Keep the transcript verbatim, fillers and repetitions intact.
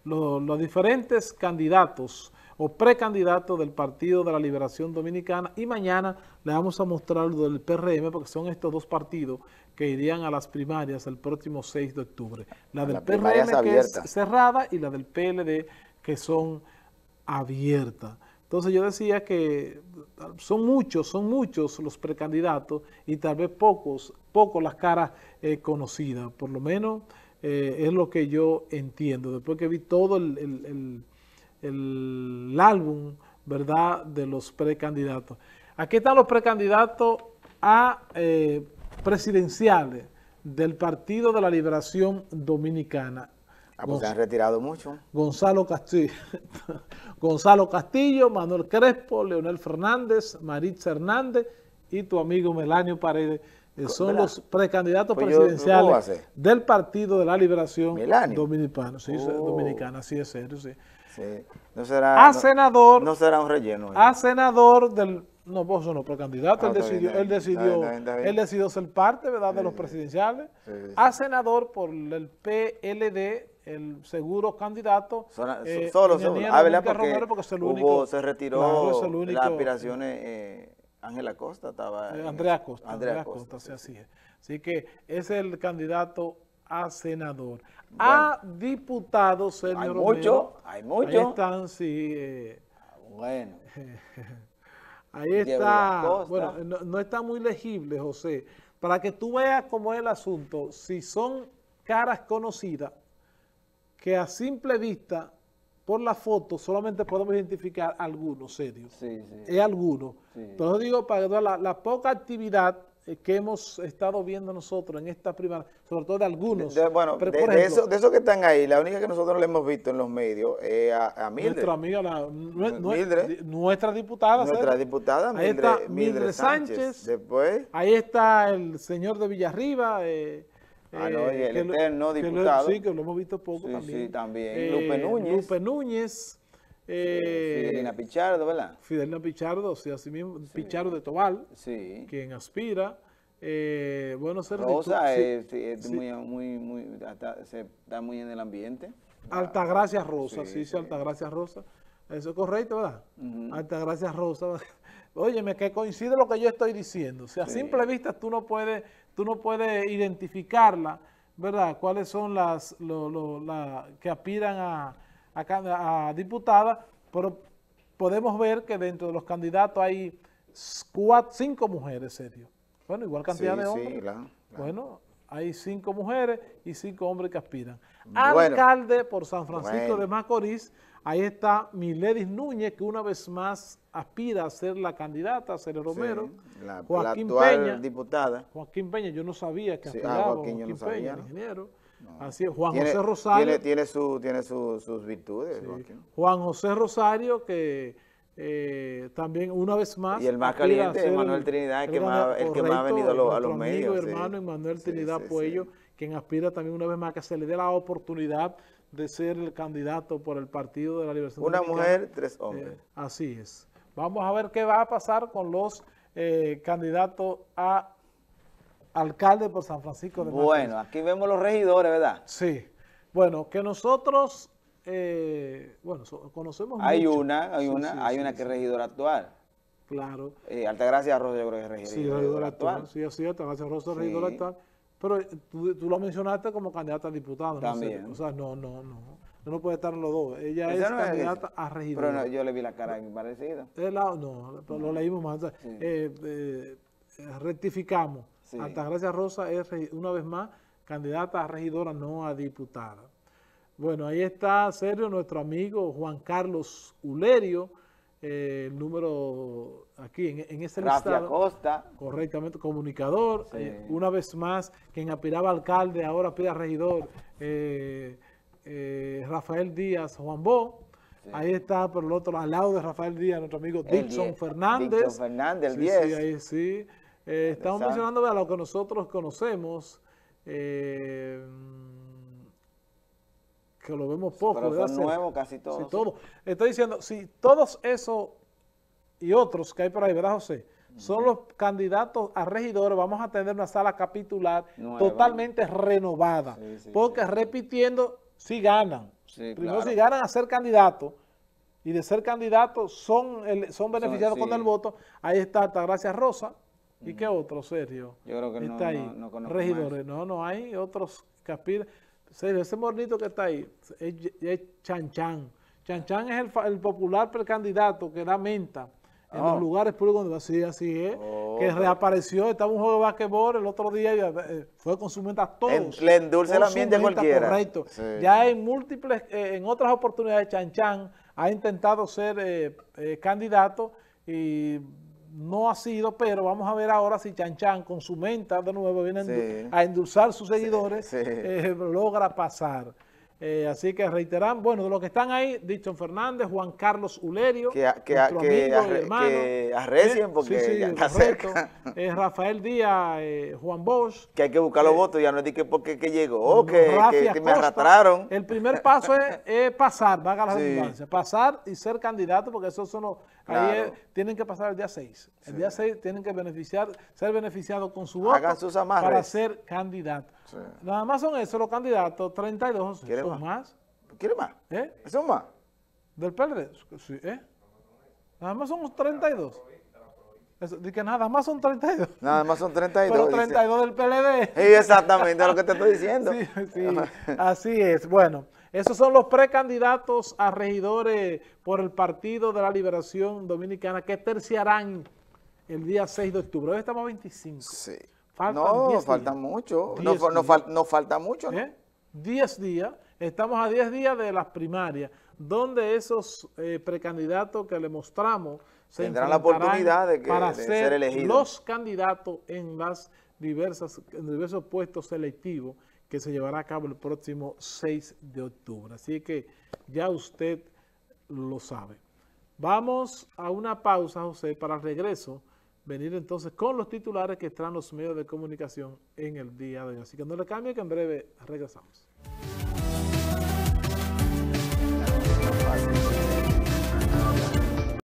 lo, los diferentes candidatos o precandidatos del Partido de la Liberación Dominicana, y mañana le vamos a mostrar lo del P R M, porque son estos dos partidos que irían a las primarias el próximo seis de octubre. La del la P R M que es abierta. cerrada y la del P L D que son abiertas. Entonces yo decía que son muchos, son muchos los precandidatos y tal vez pocos, pocos las caras eh, conocidas, por lo menos eh, es lo que yo entiendo, después que vi todo el, el, el, el, el álbum, ¿verdad?, de los precandidatos. Aquí están los precandidatos a eh, presidenciales del Partido de la Liberación Dominicana. Ah, pues se han retirado mucho. Gonzalo Castillo, Gonzalo Castillo, Manuel Crespo, Leonel Fernández, Maritza Hernández y tu amigo Melanio Paredes. Eh, son ¿verdad? Los precandidatos pues presidenciales yo, del Partido de la Liberación Dominicana. Sí, oh. Dominicana, sí es serio, sí. sí. No será, a senador, no, no será un relleno. ¿eh? A senador del... No, vos no precandidato, ah, él decidió, bien, él decidió, bien, bien. él decidió ser parte, ¿verdad?, sí, de los presidenciales. Sí, sí, a senador por el P L D, el seguro candidato. Son, eh, solo, solo. Ah, ¿verdad? Porque, Romero, porque es el único, hubo, se retiró claro, es el único, las aspiraciones, eh, Ángela Costa estaba. Eh, Andrea Costa. Andrea, Andrea Costa, Costa, sí, sí, así es. Así que es el candidato a senador. Bueno. A diputado, señor Hay Romero, mucho, hay mucho. Ahí están, sí. Eh, bueno. Ahí está, bueno, no, no está muy legible, José, para que tú veas cómo es el asunto, si son caras conocidas, que a simple vista, por la foto, solamente podemos identificar algunos, serios, sí, sí. es algunos, sí. Entonces digo, para que la, la poca actividad que hemos estado viendo nosotros en esta primaria, sobre todo de algunos. De, bueno, Pero, de, ejemplo, de, eso, de esos que están ahí, la única que nosotros le hemos visto en los medios es a, a Mildred. Nuestra amiga, la, Mildred, Mildred. nuestra diputada. Nuestra ¿sabes? diputada, Mildred, ahí está Mildred, Mildred Sánchez. Sánchez. Después. Ahí está el señor de Villarriba. Eh, ah, no, y el que eterno lo, diputado. Que lo, sí, que lo hemos visto poco sí, también. Sí, también. Eh, Lupe Núñez. Lupe Núñez. Eh, Fidelina Pichardo, ¿verdad? Fidelina Pichardo, sí, así mismo, sí. Pichardo de Tobal, sí. Quien aspira. Eh, bueno, ser Rosa es, sí, es sí. muy, muy, muy, hasta, se está muy en el ambiente. Altagracia Rosa, sí, sí, sí, Altagracia Rosa. Eso es correcto, ¿verdad? Uh-huh. Altagracia Rosa. Óyeme, que coincide lo que yo estoy diciendo. O sea, sí. a simple vista tú no puedes, tú no puedes identificarla, ¿verdad? Cuáles son las lo, lo, la, que aspiran a, a, a diputada, pero podemos ver que dentro de los candidatos hay cuatro, cinco mujeres, serio. Bueno, igual cantidad sí, de hombres. Sí, claro, claro. Bueno, hay cinco mujeres y cinco hombres que aspiran. Bueno, Alcalde por San Francisco bueno. de Macorís, ahí está Miledis Núñez, que una vez más aspira a ser la candidata, Celia Romero. Sí, la, Joaquín la actual Peña, diputada. Joaquín Peña, yo no sabía que sí, aspiraba ah, Joaquín, Joaquín no Peña, sabía, el ¿no? ingeniero. No. Así es, Juan tiene, José Rosario. Tiene, tiene, su, tiene su, sus virtudes, sí. Juan José Rosario, que... Eh, también una vez más y el más caliente Manuel Trinidad el, que más, el que más ha venido a, lo, a los medios amigo, hermano sí. Manuel Trinidad sí, sí, Puello sí. quien aspira también una vez más que se le dé la oportunidad de ser el candidato por el Partido de la Liberación una Dominicana. Mujer, tres hombres eh, así es. Vamos a ver qué va a pasar con los eh, candidatos a alcalde por San Francisco de Macorís. Bueno, aquí vemos los regidores, ¿verdad? Sí, bueno, que nosotros Eh, bueno, so, conocemos hay mucho. una, hay sí, una, sí, hay sí, una sí, que es sí. regidora actual. Claro. Eh, Altagracia Rosa yo creo que es regidora, sí, regidora actual. actual. Sí, así es, Altagracia Rosa es regidora actual. Pero tú, tú lo mencionaste como candidata a diputada. También. No sé, o sea, no, no, no. No, no puede estar en los dos. Ella es no candidata es, a regidora. Pero no, yo le vi la cara muy parecida. La, no, pero no. Lo leímos más. Sí. Eh, eh, rectificamos. Sí. Altagracia Rosa es, una vez más, candidata a regidora, no a diputada. Bueno, ahí está, serio, nuestro amigo Juan Carlos Ulerio, eh, el número aquí en, en ese Rafael listado. Costa. Correctamente, comunicador. Sí. Eh, una vez más, quien aspiraba a alcalde, ahora aspira a regidor, eh, eh, Rafael Díaz Juan Bo. Sí. Ahí está, por el otro, al lado de Rafael Díaz, nuestro amigo Dixon Fernández. Dixon Fernández, el sí, diez. Sí, ahí sí. Eh, estamos mencionando a lo que nosotros conocemos. Eh, que lo vemos poco, pero ¿verdad? son nuevos casi todos. Sí, todo. Estoy diciendo, si todos esos y otros que hay por ahí, ¿verdad, José? Uh-huh. Son los candidatos a regidores, vamos a tener una sala capitular Nueva. totalmente renovada, sí, sí, porque sí. repitiendo, sí ganan, Sí, primero, claro, si ganan a ser candidatos, y de ser candidatos son, el, son beneficiados sí. con el voto, ahí está Altagracia Rosa, ¿y uh-huh. qué otro, Sergio? Yo creo que está no, ahí. no, no regidores, no, no, hay otros que aspiran. Sergio, ese mornito que está ahí, es, es Chan Chan. Chan Chan es el, el popular precandidato que da menta en oh. los lugares públicos, así, así es, oh, que reapareció, estaba un juego de basquetbol el otro día y eh, fue con su menta todos. En, le endulce la miente a cualquiera. Correcto. Sí. Ya en múltiples, eh, en otras oportunidades, Chan Chan ha intentado ser eh, eh, candidato y no ha sido, pero vamos a ver ahora si Chan Chan con su menta de nuevo viene sí. a endulzar sus seguidores, sí, sí. Eh, logra pasar. Eh, así que reiteran, bueno, de los que están ahí, Dixon Fernández, Juan Carlos Ulerio, que, que, nuestro que, amigo arre, y hermano, que arrecien porque eh, sí, sí, ya está correcto, cerca. Eh, Rafael Díaz, eh, Juan Bosch. Que hay que buscar los eh, votos, ya no es de que porque que llegó, que, que, que me arrastraron. El primer paso es, es pasar, valga la redundancia, sí. pasar y ser candidato, porque esos son los, claro. ahí es, tienen que pasar el día seis. El sí. día seis tienen que beneficiar, ser beneficiados con su voto sus para ser candidato. Sí. Nada más son esos los candidatos, treinta y dos, son más? más. ¿Quiere más? ¿Eh? ¿Son más? ¿Del P L D? Sí, ¿eh? Nada más son treinta y dos. Eso, que nada más son treinta y dos. Nada más son treinta y dos. Pero treinta y dos del P L D. Sí, exactamente, es lo que te estoy diciendo. Sí, sí, así es. Bueno, esos son los precandidatos a regidores por el Partido de la Liberación Dominicana que terciarán el día seis de octubre. Hoy estamos a veinticinco. Sí. Faltan no, falta mucho. No, no, fal, no falta mucho, ¿no? ¿Eh? diez días. Estamos a diez días de las primarias, donde esos eh, precandidatos que le mostramos se tendrán la oportunidad de, que, para de ser, ser elegidos. Los candidatos en las diversas, en diversos puestos selectivos que se llevará a cabo el próximo seis de octubre. Así que ya usted lo sabe. Vamos a una pausa, José, para el regreso. Venir entonces con los titulares que traen los medios de comunicación en el día de hoy. Así que no le cambie, que en breve regresamos.